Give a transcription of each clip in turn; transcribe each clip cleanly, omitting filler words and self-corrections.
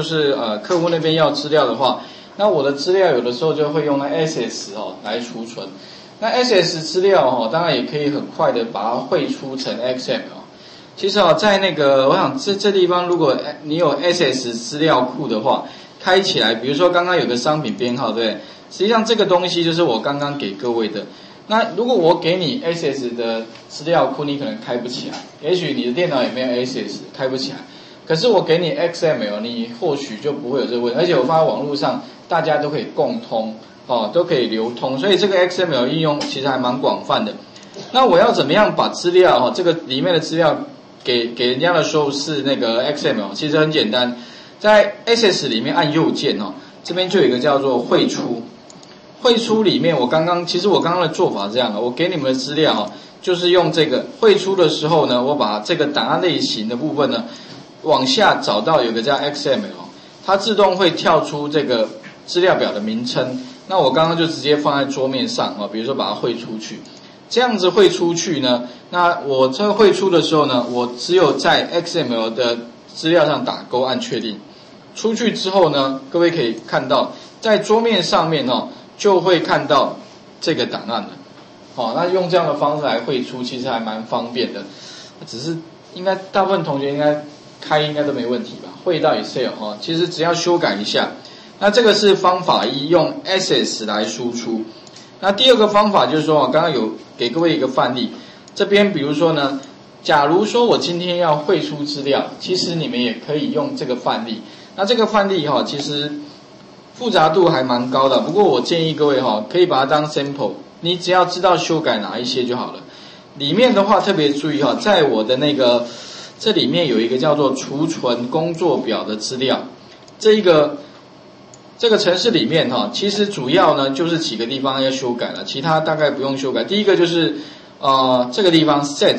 就是客户那边要资料的话，那我的资料有的时候就会用那 SS 来储存。那 SS 资料当然也可以很快的把它汇出成 XML。其实在那个我想这地方，如果你有 SS 资料库的话，开起来，比如说刚刚有个商品编号，对不对？实际上这个东西就是我刚刚给各位的。那如果我给你 SS 的资料库，你可能开不起来，也许你的电脑也没有 SS， 开不起来。可是我给你 XML， 你或许就不会有这个问题，而且我放在网络上，大家都可以共通，都可以流通，所以这个 XML 应用其实还蛮广泛的。那我要怎么样把资料这个里面的资料给人家的时候是那个 XML， 其实很简单，在 SS 里面按右键这边就有一个叫做汇出。汇出里面，其实我刚刚的做法是这样的，我给你们的资料就是用这个汇出的时候呢，我把这个档案类型的部分呢往下找到有个叫 XML， 它自动会跳出这个资料表的名称。那我刚刚就直接放在桌面上比如说把它汇出去，这样子汇出去呢，那我这个汇出的时候呢，我只有在 XML 的资料上打勾按确定，出去之后呢，各位可以看到在桌面上面就会看到这个档案了。那用这样的方式来汇出，其实还蛮方便的。只是应该大部分同学应该都没问题吧？汇到 Excel 其实只要修改一下。那这个是方法一，用 SS 来输出。那第二个方法就是说，刚刚有给各位一个范例。这边比如说呢，假如说我今天要汇出资料，其实你们也可以用这个范例。那这个范例其实复杂度还蛮高的，不过我建议各位可以把它当 sample， 你只要知道修改哪一些就好了。里面的话特别注意在我的那个这里面有一个叫做储存工作表的资料，这个程式里面其实主要呢就是几个地方要修改了，其他大概不用修改。第一个就是这个地方 set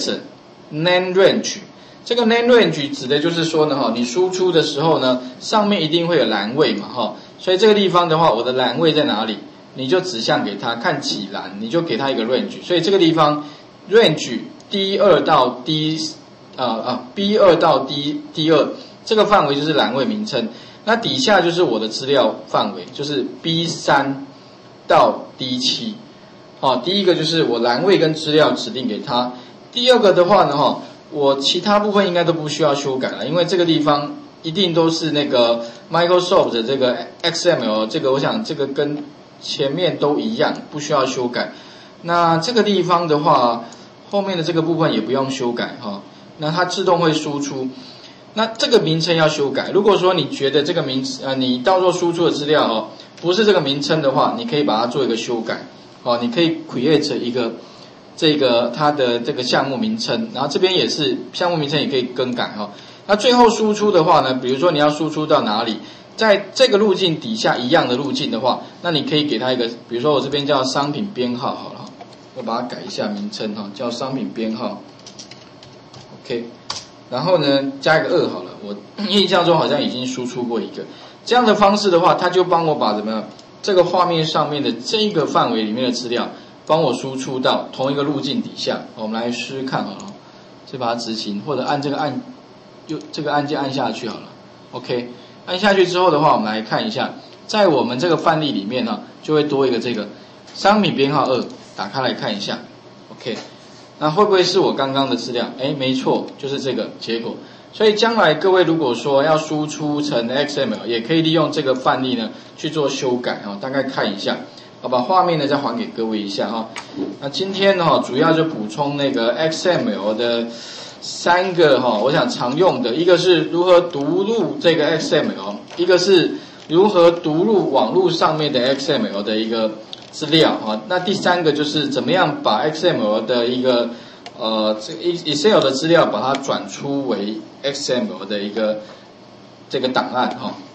name range， 这个 name range 指的就是说呢你输出的时候呢，上面一定会有栏位嘛所以这个地方的话，我的栏位在哪里，你就指向给它，看几栏，你就给它一个 range。所以这个地方 range D2 到 B2 到 D2 这个范围就是栏位名称。那底下就是我的资料范围，就是 B3 到 D7。第一个就是我栏位跟资料指定给它。第二个的话呢我其他部分应该都不需要修改了，因为这个地方一定都是那个 Microsoft 的这个 XML， 这个我想这个跟前面都一样，不需要修改。那这个地方的话，后面的这个部分也不用修改那它自动会输出。那这个名称要修改，如果说你觉得这个你到时候输出的资料不是这个名称的话，你可以把它做一个修改你可以 create 一个这个它的这个项目名称，然后这边也是项目名称也可以更改那最后输出的话呢，比如说你要输出到哪里，在这个路径底下一样的路径的话，那你可以给它一个，比如说我这边叫商品编号好了，我把它改一下名称叫商品编号 ，OK， 然后呢加一个2好了，我印象中好像已经输出过一个，这样的方式的话，它就帮我把怎么样这个画面上面的这个范围里面的资料帮我输出到同一个路径底下。我们来试试看好了，就把它执行，或者按这个按键按下去好了 ，OK， 按下去之后的话，我们来看一下，在我们这个范例里面就会多一个这个商品编号2，打开来看一下 ，OK， 那会不会是我刚刚的资料？没错，就是这个结果。所以将来各位如果说要输出成 XML， 也可以利用这个范例呢去做修改大概看一下。好，把画面呢再还给各位一下那今天呢主要就补充那个 XML 的3个我想常用的，一个是如何读入这个 XML， 一个是如何读入网络上面的 XML 的一个资料那第3个就是怎么样把 XML 的一个这个 Excel 的资料把它转出为 XML 的一个这个档案